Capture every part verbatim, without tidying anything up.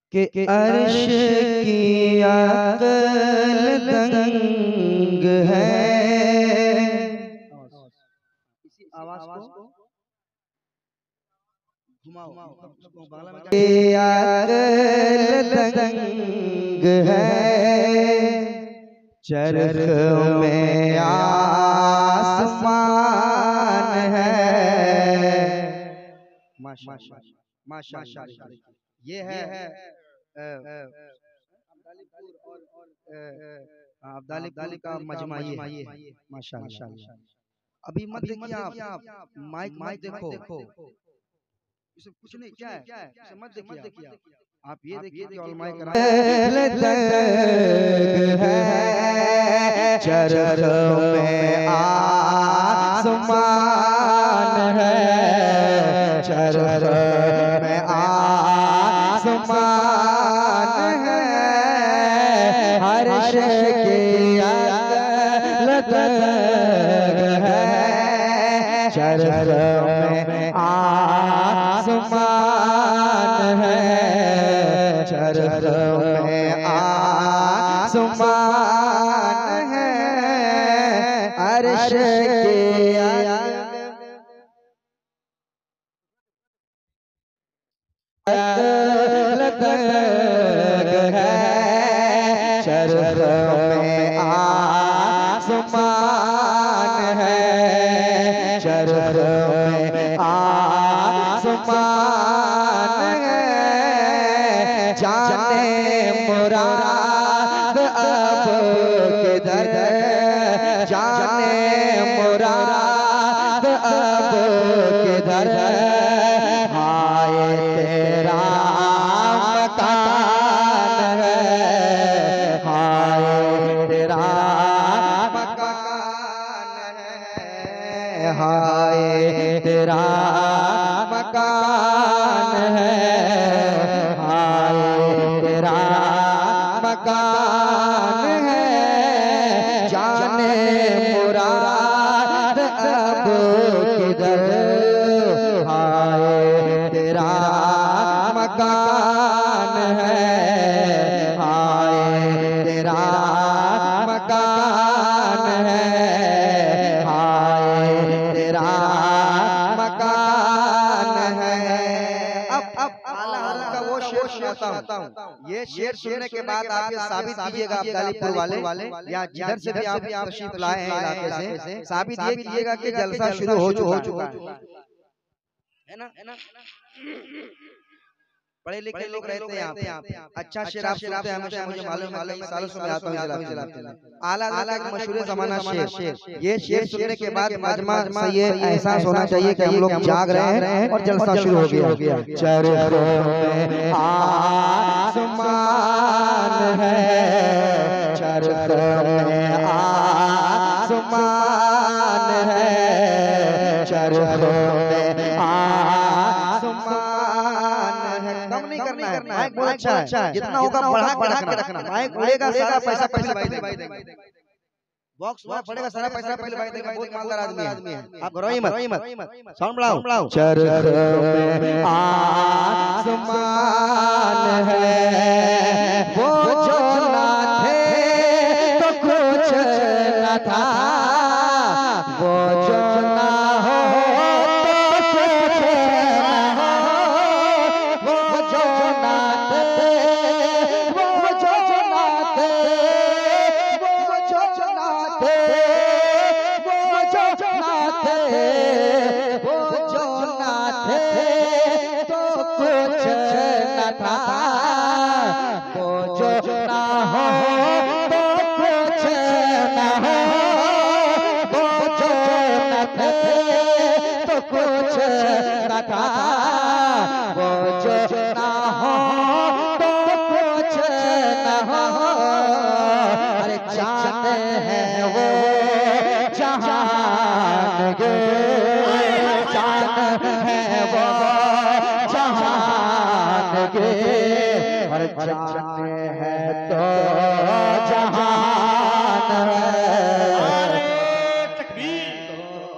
कि अर्श की अकल दंग है। इसी आवाज को घुमाओ, कि अकल दंग है, चरख में आसमान है। माशाअल्लाह माशाअल्लाह। ये है अब्दालीपुर का मजमा, ये माशाअल्लाह। अभी मत देखिए आप, माइक माइक देखो, इसे कुछ नहीं, क्या है, इसे मत देखिए आप, ये देखिए कि उलमाए कराम है, चरख में आसमान है, चरख में आसमान है, अर्श की अकल दंग है, चरख में आसमान है, चरख में आसमान है, अर्श की अकल दंग है, चरख में आसमान है, चरख में आसमान है, जाने मुराद अब किधर, जाने मुराद अब किधर, हाय तेरा मकान है, हाय तेरा मकान है, हाय तेरा मकान है, हाय तेरा मकान है, जाने मुराद अब किधर, हाय तेरा मकान है, हाय तेरा मकान है, हाय तेरा मकान है। अब अब आला हज़रत का वो शेर सुनाता हूँ, ये शेर सुनने के बाद आप ये साबित कीजिएगा अब्दालीपुर वाले या जिधर से भी आप तशरीफ लाए हैं इलाके से, साबित ये कीजिएगा कि जलसा शुरू हो चुका है ना, है ना। पढ़े लिखे लोग रहते हैं यहाँ पे, अच्छा शेर आप सुनते हैं हमेशा, मुझे मालूम है, कई सालों से मैं आता हूँ आला आला का मशहूर ज़माना शेर। ये शेर सुनने के बाद मजमा से ये एहसास होना चाहिए कि हम लोग जाग रहे हैं और जलसा शुरू हो गया। चरख में आसमान है, चरख में आसमान है, चरख में आसमान है। कम नहीं करना है, माइक बहुत अच्छा है, जितना होगा बढ़ा बढ़ा के रखना, माइक उड़ेगा सारा पैसा पहले भाई देगा, बॉक्स में पड़ेगा सारा पैसा पहले भाई देगा, बहुत मालदार आदमी है, आप घबराइए मत, साउंड बढ़ाओ। चरख में आसमान है, वो जो ना थे तो कुछ न था, वो जो ना हो तो कुछ न हो, वो जो ना थे, वो जो ना थे, वो जो ना थे, वो जो ना थे, वो जो ना थे तो कुछ न था, वो जो ना हो तो कुछ न हो, वो जो न थे तो कुछ न था, वो जो ना हो तो कुछ न हो, अरे जाते हैं वो जहान गे, जाते हैं वो जहान गे, और जाने हैं तो जहान है।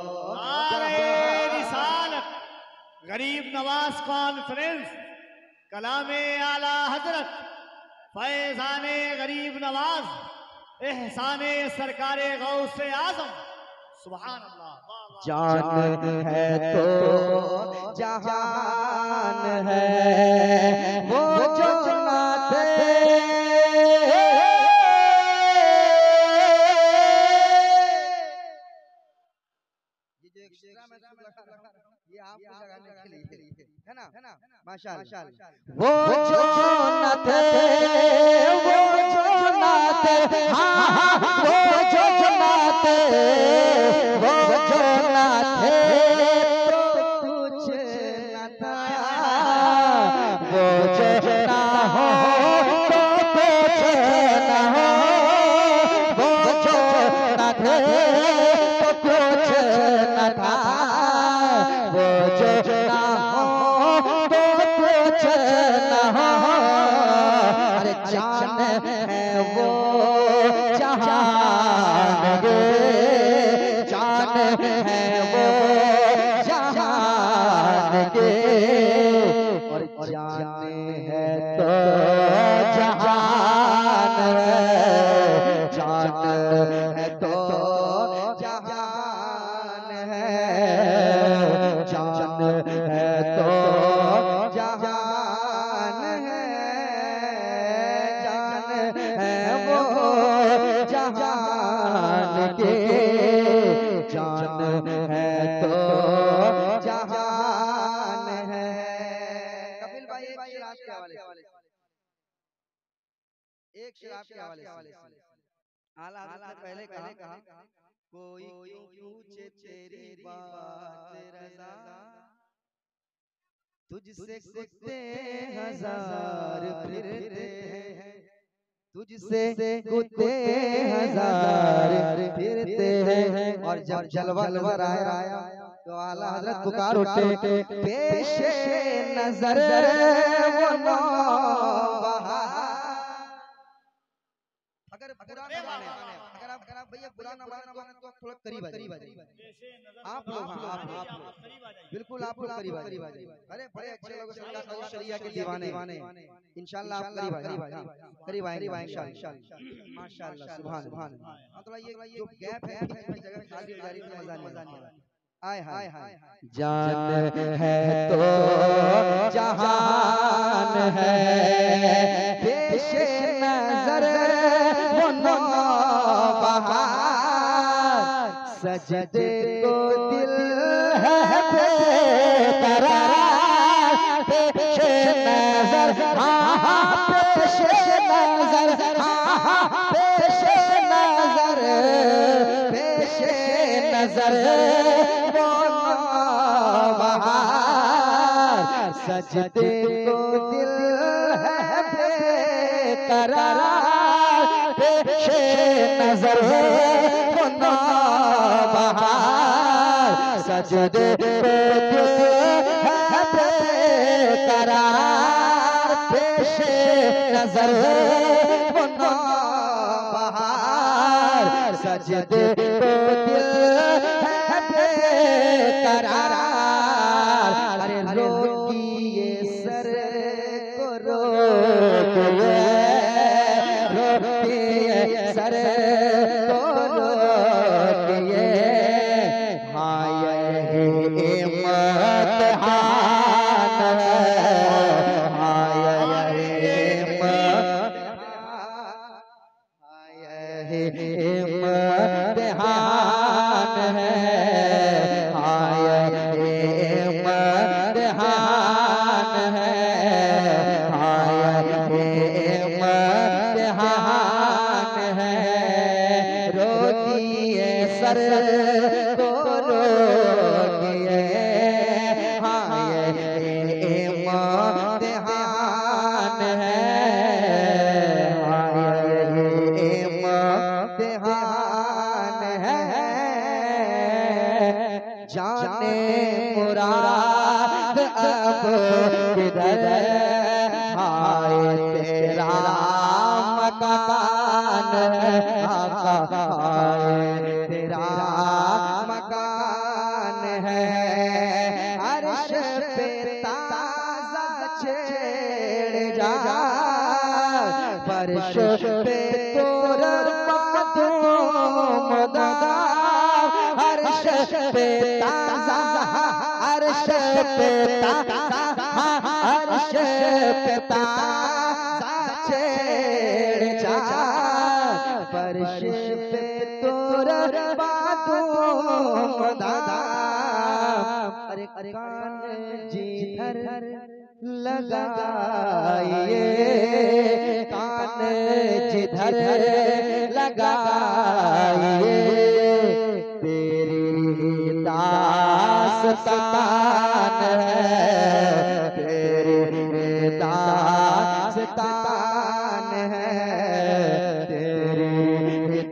गरीब नवाज कॉन्फ्रेंस कलामे आला हजरत फैजाने गरीब नवाज एहसाने सरकारे गौसे आजम सुभान अल्लाह। जान है तो जहान है वो जो नाते ये आपको जगाने के लिए है ना, माशाअल्लाह। वो जो न थे वो जो न थे हाँ हाँ वो जो न थे वो जो न थे तो कुछ न था, वो जो ना हो तो कुछ न हो, वो जो न थे तो कुछ न था, वो जो ना हो तो कुछ न हो। अरे जान है वो जहान गे, जान है वो जहान गे, और जान है तो जहान है, जान है तो जहान है, जान है तो जहान है, जान है वो जहान के, जान है तो जहान है। कपिल भाई एक शेर आपके हवाले से, एक शेर आपके हवाले से। आला हज़रत ने पहले कहा कोई क्यों पूछे तेरी बात रज़ा, तुझसे कुत्ते हजार फिरते हैं, तुझसे कुत्ते हजार फिरते हैं। और जब जलवा नजर आया तो आला हजरत पुकार उठे, पेशे नजर वो नौबहार। अगर बुरा ना माने, अगर आप अगर आप भैया बुरा ना माने तो आप थोड़ा करीब आ जाइए, आप लोग हाँ आप लोग बिल्कुल आप लोग करीब आ जाइए। अरे बड़े अच्छे लोग सरकार का शरिया के दीवाने, इंशाल्लाह आप करीब आएंगे, करीब आएंगे इंशाल्लाह माशाल्लाह सुभान सुभान। मतलब ये जो गैप है बीच में जगह खाली हो जा रही है, मजा नहीं आ रहा। आय हाय हाय, जान है तो जहान है, पेशे नजर वो नौबहार, सजदे को दिल है बेकरार, पेशे नजर हाँ हाँ पेशे नजर हाँ हाँ पेशे नजर, पेशे नजर वो नौबहार, सजदे को दिल है बेकरार, पेशे नजर वो नौबहार, सजदे को दिल है बेकरार, पेशे नजर वो नौबहार, सजदे को दिल है बेकरार। अरे रोकिए सर को रोकिए, रोकिए सर को रोकिए, हाँ यही इम्तिहान है, हाँ यही इम्तिहान है, हाँ यही इम्तिहान है, हाँ यही इम्तिहान है। रोकिए सर को रोकिए, हाँ यही इम्तिहान है, हाँ यही इम्तिहान है। जाने मुराद अब किधर हाय तेरा मकान है, हाय तेरा मकान है, अर्श पे ताज़ा छे जा फर्श पे तोर माधूम दादा अर्श पे ताजा अर्श पे ताजा अर्श पे ताजा छेड़ जा फर्श पे तोर माधूम दादा अरे कान जिधर लगाइए कान जिधर लगाइए तेरी दास्तान है तेरी दास्तान है तेरी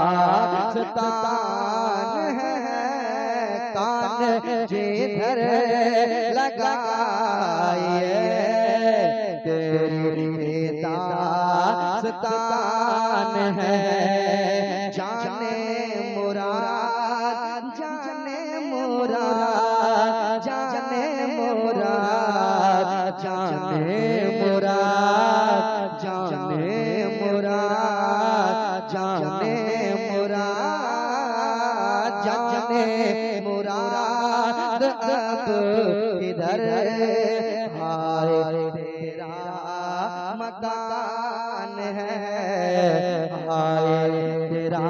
दास्तान है कान जिधर लगाइए तेरी दास्तान है जाने मुराद जाने मुराद जाने मुराद जाने मुराद जाने मुराद जाने मुराद जाने मुराद अब इधर हाय तेरा मकान है हाय तेरा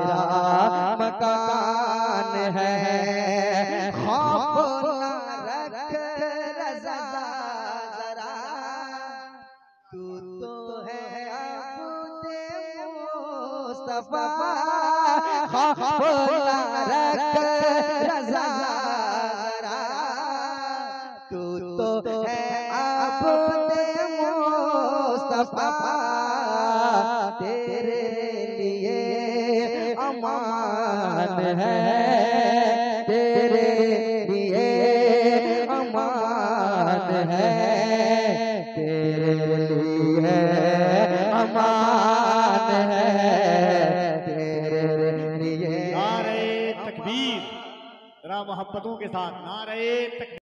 मकान है खौफ न रख रज़ा ज़रा तू तो है अब्दे मुस्तफा खौफ न रख रज़ा ज़रा तू तो है अब्दे मुस्तफा तेरे लिए अमान है तेरे लिए अमान है तेरे लिए अमान है तेरे लिए नारे तकबीर जरा मोहब्बतों के साथ नारे तकबीर।